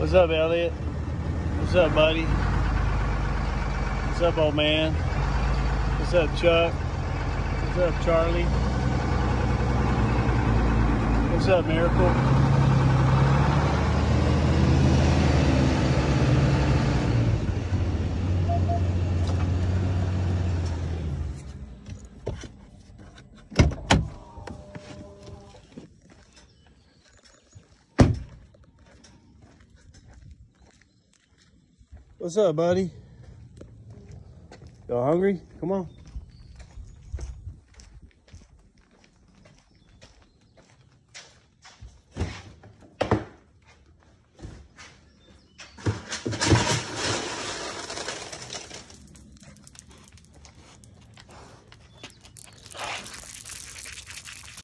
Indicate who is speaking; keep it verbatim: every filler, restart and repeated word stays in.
Speaker 1: What's up, Elliot? What's up, buddy? What's up, old man? What's up, Chuck? What's up, Charlie? What's up, Miracle? What's up, buddy? Y'all hungry? Come on.